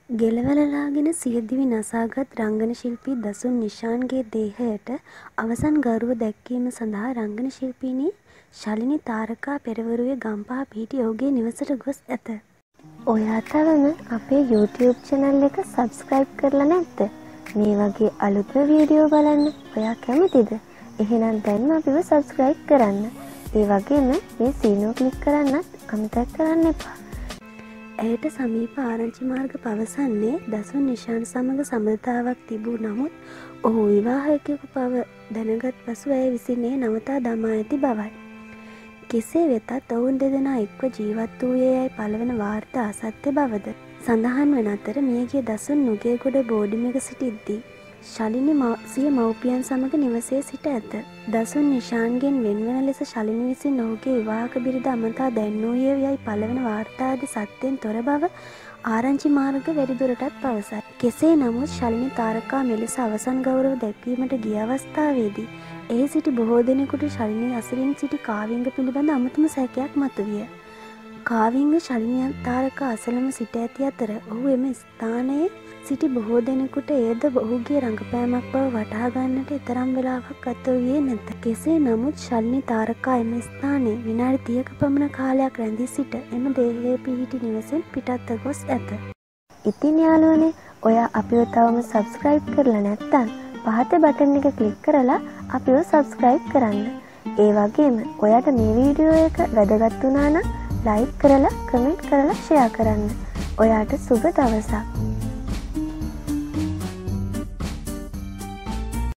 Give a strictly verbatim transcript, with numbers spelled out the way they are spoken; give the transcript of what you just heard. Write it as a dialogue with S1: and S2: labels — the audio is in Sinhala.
S1: ගෙලවලලාගෙන සියදිවි නසාගත් රංගන ශිල්පී දසුන් නිශාන්ගේ දේහයට අවසන් ගෞරව දැක්වීම සඳහා රංගන ශිල්පිනී ශලිනි තාරකා පෙරවරුවේ ගම්පහ පිහිටි ඔහුගේ නිවසට ගොස් ඇත.
S2: ඔයා තවම අපේ YouTube channel එක subscribe කරලා නැද්ද? මේ වගේ අලුත්ම වීඩියෝ බලන්න ඔයා කැමතිද? එහෙනම් දැන්ම අපිව subscribe කරන්න. ඒ වගේම මේ සීනුව click කරන්නත් අමතක කරන්න එපා.
S1: ඇයට සමීප ආරංචි මාර්ග පවසන්නේ දසුන් නිශාන් සමග සබඳතාවක් තිබූ නමුත් ඔහු විවාහකයෙකු බව දැනගත් පසු ඇය විසින් එය නවතා දමා ඇති බවයි. කෙසේ වෙතත් ඔවුන් දෙදෙනා එක්ව ජීවත් වූයේ යයි පළවන වාර්තා අසත්‍ය බවද සඳහන් වන අතර මියගිය දසුන් නුගේගොඩ බෝඩිමක සිටිද්දී ශලිනි සිය මව්පියන් සමග නිවසේ සිට ඇත. දසුන් නිශාන්ගෙන් වෙන්වන ලෙස ශලිනි විසින් ඔහුගේ විවාහක බිරිඳ අමතා දැන්වූයේ යයි පළවන වාර්තාද සත්‍යයෙන් තොර බව ආරංචි මාර්ග වැඩිදුරටත් පවසයි. කෙසේ නමුත් ශලිනි තාරකා මෙලෙස අවසන් ගෞරව දැක්වීමට ගිය අවස්ථාවේදී එහි සිටි බොහෝ දෙනෙකුට ශලිනි අසරින් සිටි කාවිංග පිළිබඳ අමුතුම සැකයක් මතුවිය. කාවිංග ශලිනි තාරකා අසලම සිට ඇති අතර ඔහු එම ස්ථානයේ සිටි බොහෝ දෙනෙකුට එයද ඔහුගේ රංගපෑමක් බව වටහා ගන්නට එතරම් වෙලාවක් ගත වූයේ නැත. කෙසේ නමුත් ශලිනි තාරකා එම ස්ථානයේ විනාඩි තිහක පමණ කාලයක් රැඳී සිට එම දේහයේ පිහිටි නිවසෙන් පිටත්ව ගොස් ඇත.
S2: ඉතින් යාළුවනේ, ඔයා අපිව තවම subscribe කරලා නැත්නම් පහත බටන් එක click කරලා අපිව subscribe කරන්න. ඒ වගේම ඔයාට මේ වීඩියෝ එක වැදගත් වුණා නම් like කරලා comment කරලා share කරන්න. ඔයාට සුබ දවසක්.